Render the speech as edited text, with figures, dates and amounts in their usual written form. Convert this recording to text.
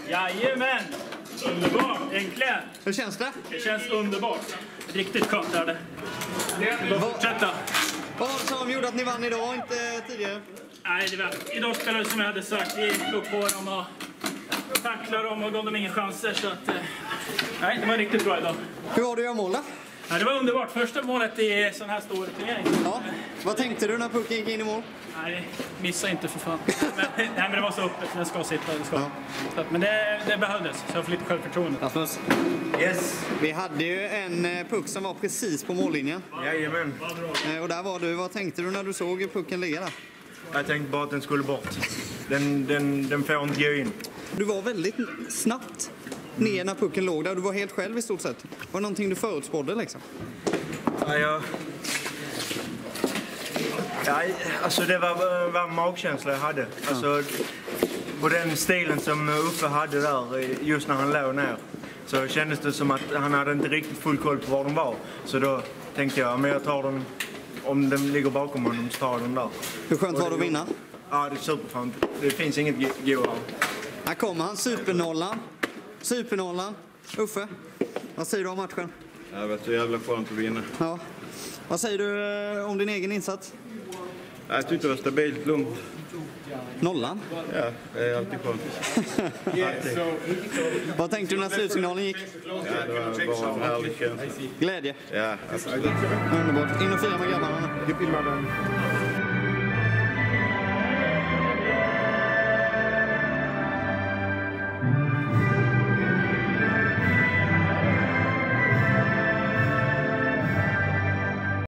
Jajamän! Underbart, äntligen! Hur känns det? Det känns underbart. Riktigt skönt är det. Vi får fortsätta. Vad var det som gjorde att ni vann idag och inte tidigare? Nej, idag spelade vi som jag hade sagt. Vi slog på dem och tacklade dem och gav dem inga chanser. Så att, nej, det var riktigt bra idag. Hur var det att göra mål då? Ja, det var underbart. Första målet i sån här stor turnering. Ja. Vad tänkte du när pucken gick in i mål? Nej, missa inte för fan. Men det var så öppet, den ska sitta. Det ska. Ja. Men det behövdes, så jag får lite självförtroende. Rasmus? Yes. Vi hade ju en puck som var precis på mållinjen. Jajamän. Och där var du. Vad tänkte du när du såg pucken ligga där? Jag tänkte bara att den skulle bort. Den får inte gå in. Du var väldigt snabbt ner när pucken låg där. Du var helt själv i stort sett. Var det någonting du förutspådde liksom? Ja, alltså det var magkänsla jag hade. Alltså, på den stilen som Uffe hade där, just när han låg ner, så kändes det som att han hade inte riktigt full koll på var de var. Så då tänkte jag, men jag tar den, om den ligger bakom honom så tar jag den där. Hur skönt var det att vinna? Ja, det är superskönt. Det finns inget godare. Här kommer han, supernollan. Supernollan. Uffe, vad säger du om matchen? Jag vet, det är jävla skönt att vinna. Ja. Vad säger du om din egen insats? Jag tyckte det var stabilt, lugnt. Nollan? Ja, det är alltid skönt. Vad tänkte du när slutsignalen gick? Ja, det var bara en härlig känsla. Glädje? Ja, absolut. Underbart. In och fira med grabbarna. Du filmar den.